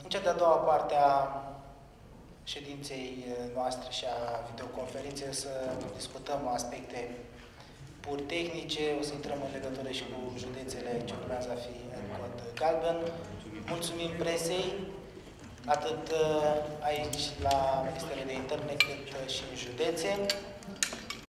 În cea de-a doua parte a ședinței noastre și a videoconferinței să discutăm aspecte pur tehnice, o să intrăm în legătură și cu județele ce urmează a fi în cod galben. Mulțumim presei, atât aici la Ministerul de Interne cât și în județe.